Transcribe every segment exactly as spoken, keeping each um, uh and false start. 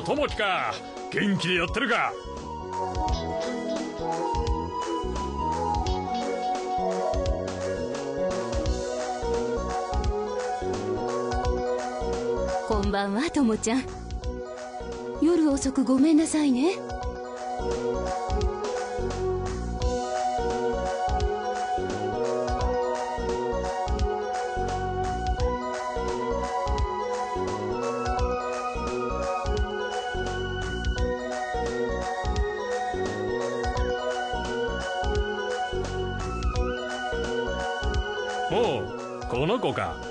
ともきか。元気でやってるか。 こんばんは、ともちゃん。夜遅くごめんなさいね。 おう、この子か。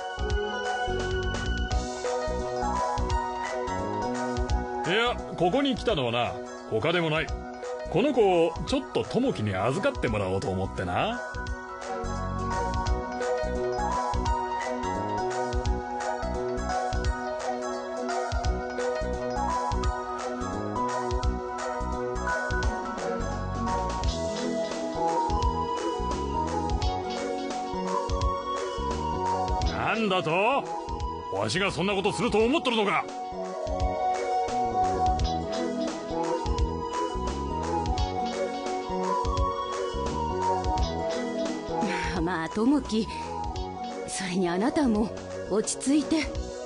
いや、ここに来たのはな、他でもない。この子をちょっとともきに預かってもらおうと思ってな。なんだと？わしがそんなことすると思っとるのか？ まあ、ともき、それにあなたも落ち着いて。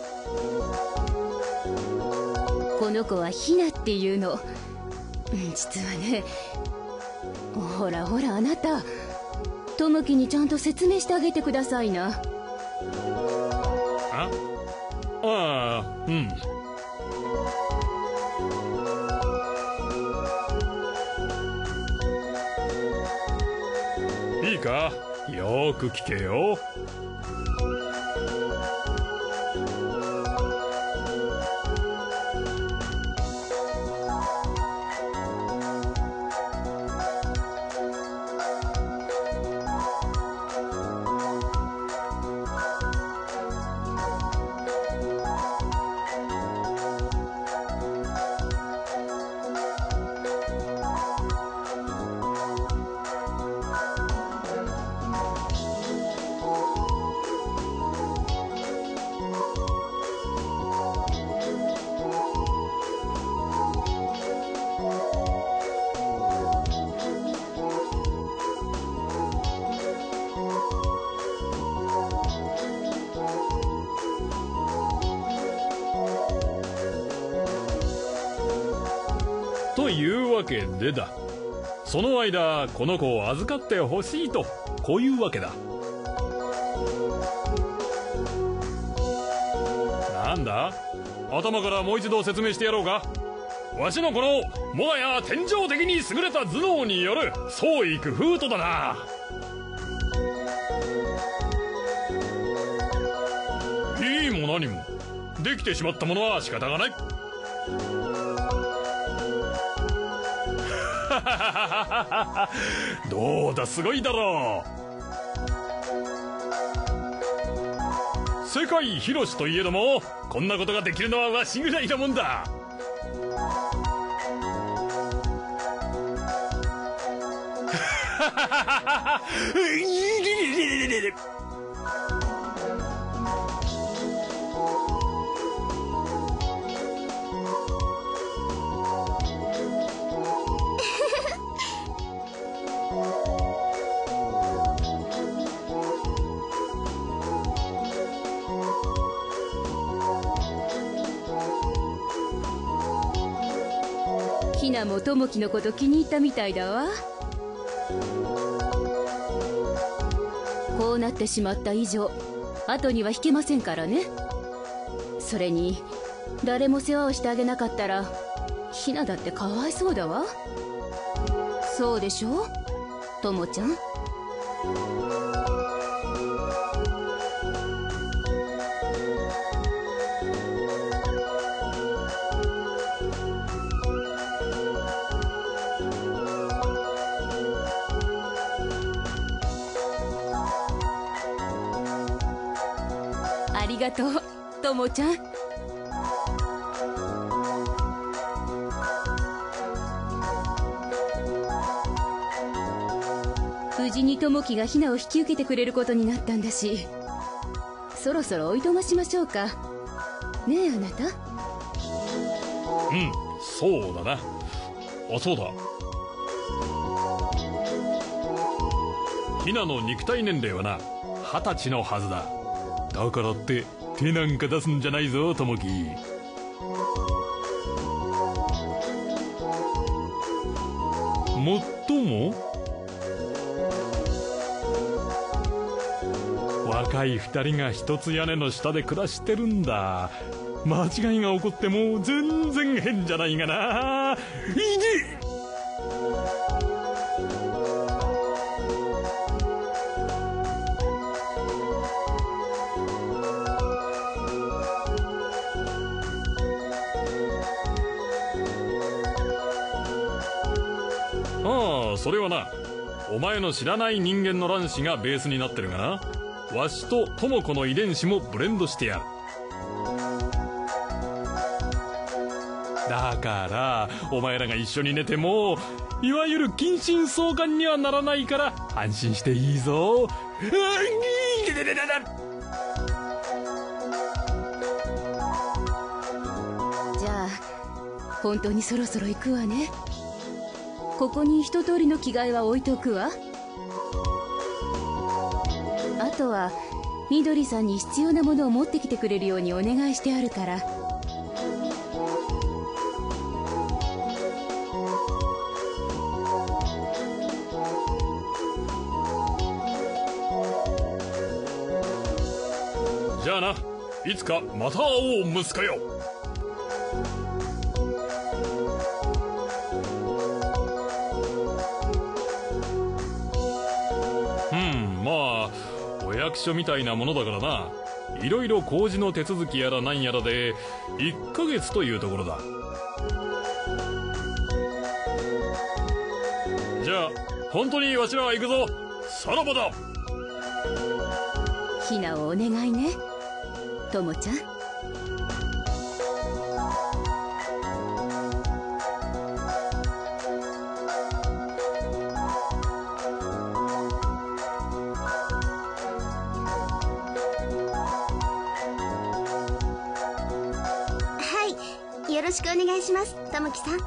この子はひなっていうの。実はね、ほらほらあなた、ともきにちゃんと説明してあげてくださいな。 あああ、うん。いいか、よーく聞けよ。というわけでだ。その間この子を預かってほしいと、こういうわけだ。なんだ、頭からもう一度説明してやろうか。わしのこのもはや天上的に優れた頭脳による創意工夫とだな。いいも何もできてしまったものは仕方がない。どうだ、すごいだろう。世界広しといえども、こんなことができるのはわしぐらいなもんだ。 ひなもともきのこと気に入ったみたいだわ。こうなってしまった以上、後には引けませんからね。それに誰も世話をしてあげなかったらひなだってかわいそうだわ。そうでしょ、ともちゃん。ありがとう、ともちゃん。無事にともきがひなを引き受けてくれることになったんだし、そろそろおいとましましょうかねえ、あなた。 うん、そうだな。あ、そうだ。ヒナの肉体年齢はな、二十歳のはずだ。だからって手なんか出すんじゃないぞ、ともき。もっとも若い二人が一つ屋根の下で暮らしてるんだ。間違いが起こっても全然変じゃないがな。いでああ、それはな、お前の知らない人間の卵子がベースになってるがな。わしと智子の遺伝子もブレンドしてやる。だからお前らが一緒に寝てもいわゆる近親相関にはならないから安心していいぞ。 じゃあ本当にそろそろ行くわね。ここに一通りの着替えは置いておくわ。あとはみどりさんに必要なものを持ってきてくれるようにお願いしてあるから。 じゃあな、いつかまた会おう、息子よ。うん、まあお役所みたいなものだからな。いろいろ工事の手続きやらなんやらでいっかげつというところだ。じゃあ本当にわしらは行くぞ。さらばだ。 ひなをお願いね、ともちゃん。 はい、よろしくお願いします、たもきさん。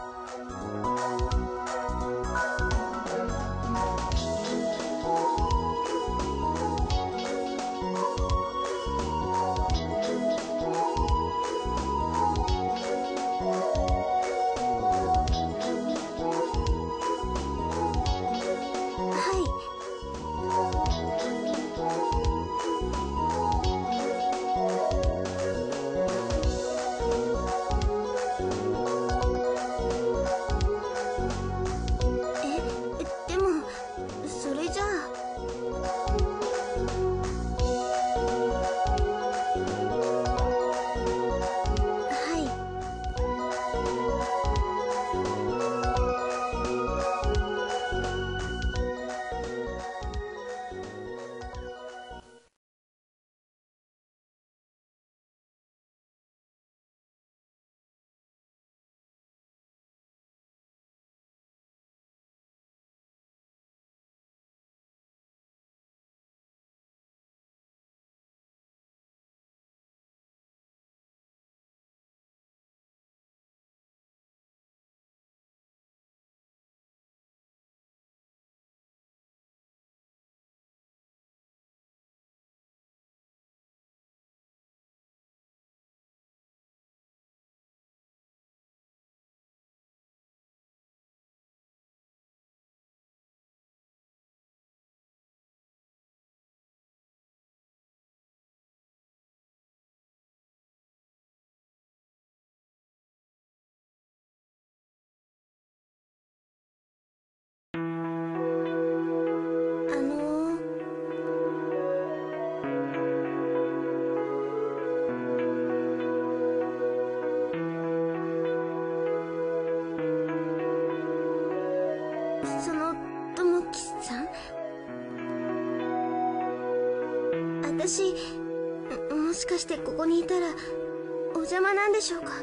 そのともきさん、私もしかしてここにいたらお邪魔なんでしょうか？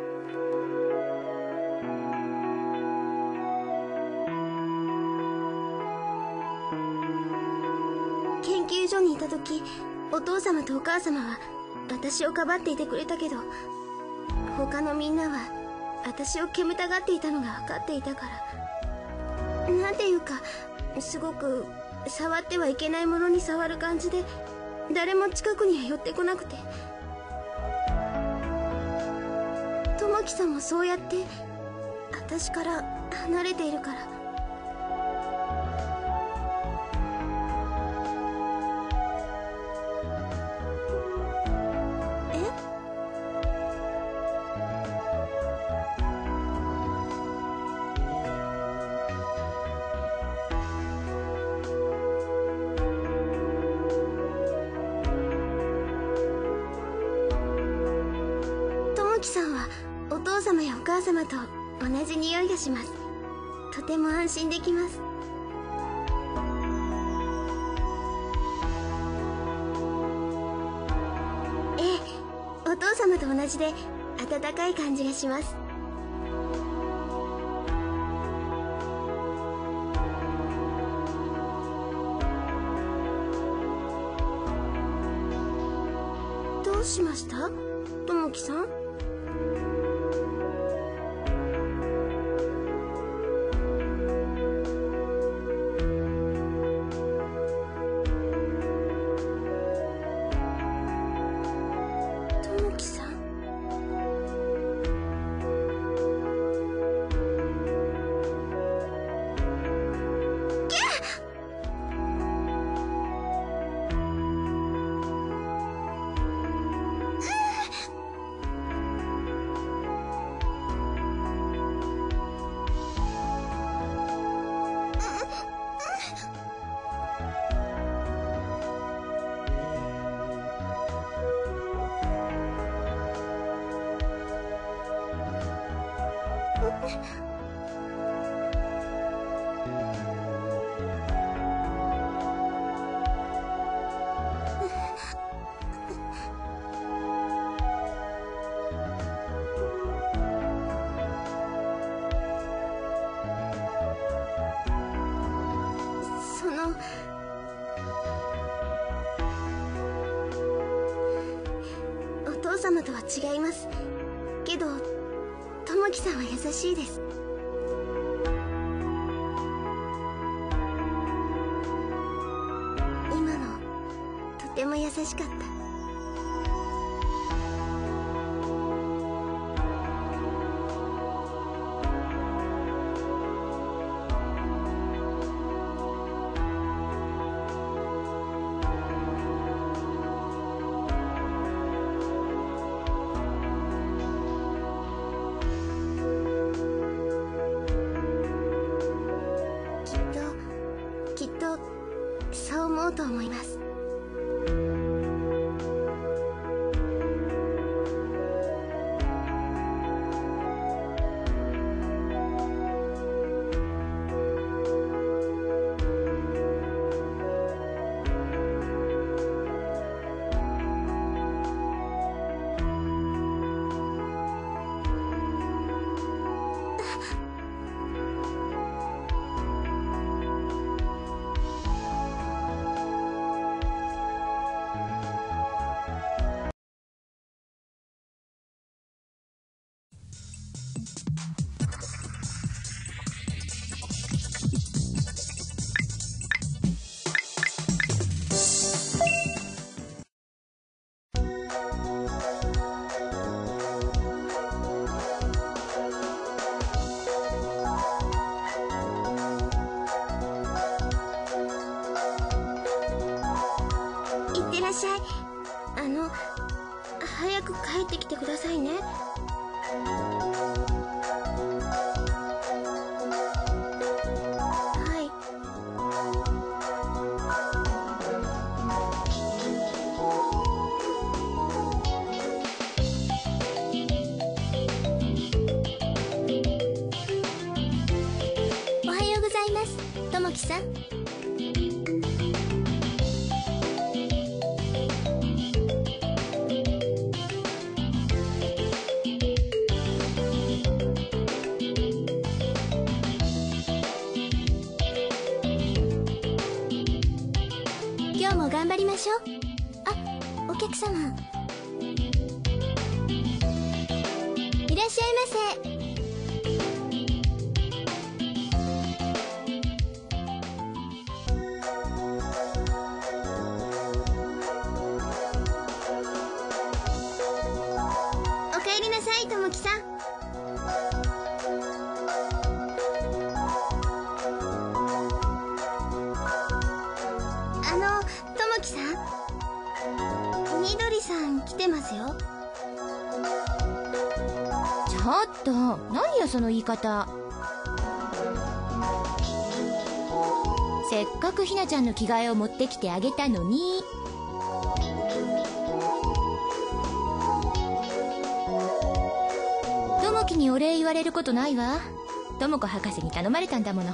研究所にいた時、お父様とお母様は私をかばっていてくれたけど、他のみんなは私を煙たがっていたのが分かっていたから、なんていうかすごく触ってはいけないものに触る感じで、誰も近くには寄ってこなくて。友樹さんもそうやって私から離れているから。友樹さんはお父様やお母様と同じ匂いがします。とても安心できます。ええ、お父様と同じで温かい感じがします。どうしました？友樹さん？そのお父様とは違いますけど、友樹さんは優しいです。今のとても優しかった。きっとそう思うと思います。いってらっしゃい。あの、早く帰ってきてくださいね。はい。 おはようございます、友樹さん。今日も頑張りましょう。あ、お客様。いらっしゃいませ。 ますよ。 ちょっと何よその言い方。せっかくひなちゃんの着替えを持ってきてあげたのに。ともきにお礼言われることないわ。ともこ博士に頼まれたんだもの。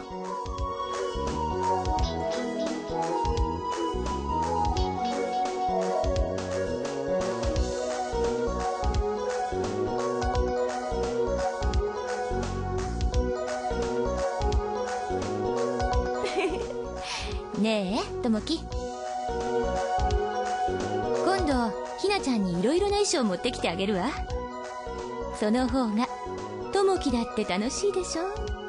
ねえともき、今度ひなちゃんにいろいろな衣装を持ってきてあげるわ。その方がともきだって楽しいでしょ。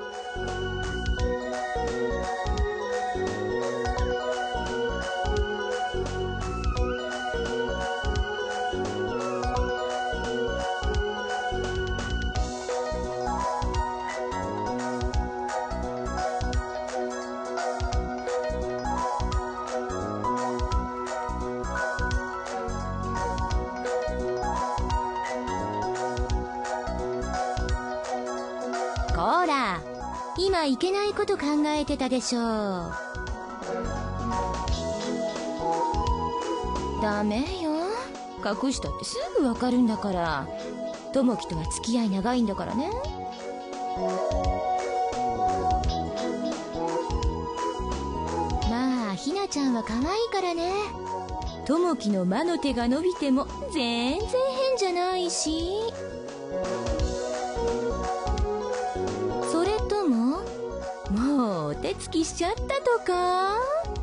こら、今いけないこと考えてたでしょ。ダメよ、隠したってすぐわかるんだから。ともきとは付き合い長いんだからね。まあひなちゃんは可愛いからね。ともきの魔の手が伸びても全然変じゃないし。それとももうお手つきしちゃったとか。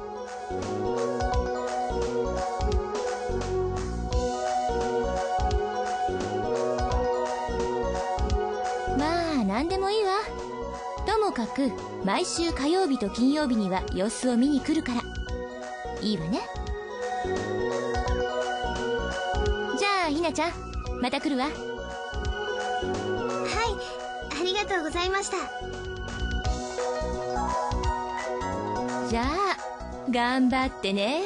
まあ何でもいいわ。ともかく毎週火曜日と金曜日には様子を見に来るからいいわね。じゃあひなちゃんまた来るわ。 はい、ありがとうございました。 じゃあ頑張ってね。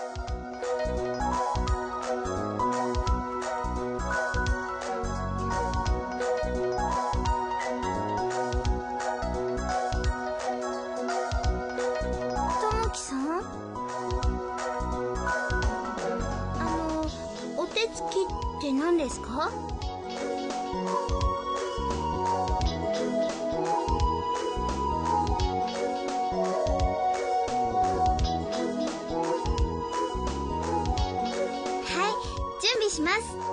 ともきさん、あのお手つきって何ですか？はい、準備します。